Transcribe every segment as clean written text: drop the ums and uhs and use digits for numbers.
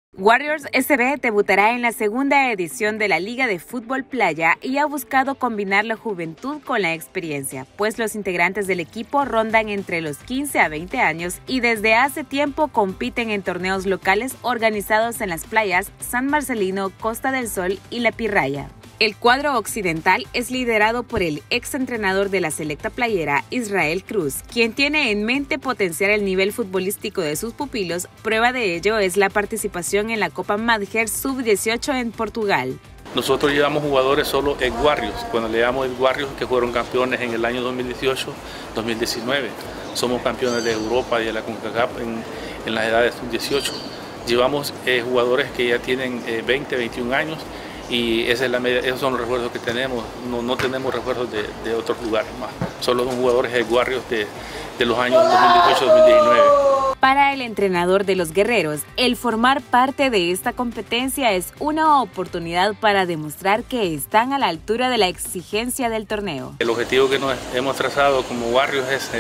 Warriors SB debutará en la segunda edición de la Liga de Fútbol Playa y ha buscado combinar la juventud con la experiencia, pues los integrantes del equipo rondan entre los 15 a 20 años y desde hace tiempo compiten en torneos locales organizados en las playas San Marcelino, Costa del Sol y La Pirraya. El cuadro occidental es liderado por el exentrenador de la selecta playera, Israel Cruz, quien tiene en mente potenciar el nivel futbolístico de sus pupilos. Prueba de ello es la participación en la Copa Madjer Sub-18 en Portugal. Nosotros llevamos jugadores solo en Warriors, cuando le llamamos el Warriors, que fueron campeones en el año 2018-2019. Somos campeones de Europa y de la CONCACAF en las edades sub-18. Llevamos jugadores que ya tienen 20, 21 años. Y esa es esos son los refuerzos que tenemos, no tenemos refuerzos de otros lugares más. Solo son jugadores de Warriors de los años 2018-2019. Para el entrenador de los guerreros, el formar parte de esta competencia es una oportunidad para demostrar que están a la altura de la exigencia del torneo. El objetivo que nos hemos trazado como Warriors es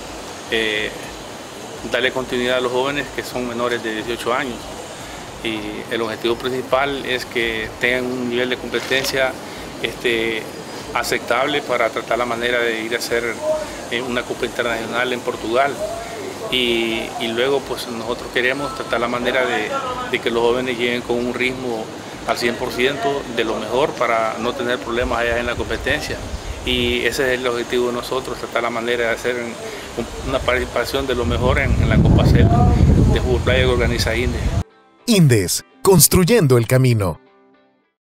darle continuidad a los jóvenes que son menores de 18 años. Y el objetivo principal es que tengan un nivel de competencia aceptable para tratar la manera de ir a hacer una Copa Internacional en Portugal. Y luego pues nosotros queremos tratar la manera de que los jóvenes lleguen con un ritmo al 100% de lo mejor para no tener problemas allá en la competencia. Y ese es el objetivo de nosotros, tratar la manera de hacer una participación de lo mejor en la Copa CEL de Fútbol Playa que organiza INDES. INDES, construyendo el camino.